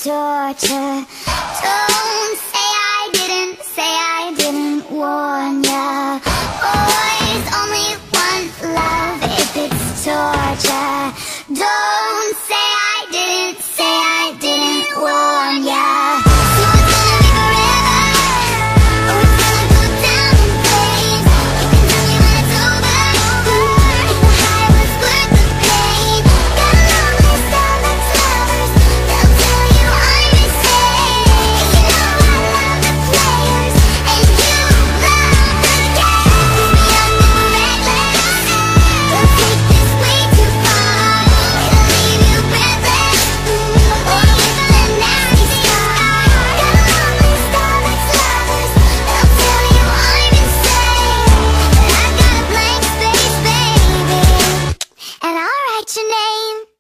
torture. Don't say I didn't warn ya. Boys only want love if it's torture. Don't say I didn't warn ya. So it's gonna be forever, or it's gonna go down in flames. You can tell me when it's over, if the high was worth the pain. Got a long list of ex-lovers, they'll tell you I'm insane. You know I love the players, and you love the games. We are new reckless, they'll take this way too far. It'll leave you breathless, or give a nasty scar. Got a long list of ex-lovers, they'll tell you I'm insane. But I've got a blank space, baby, and I'll write your name.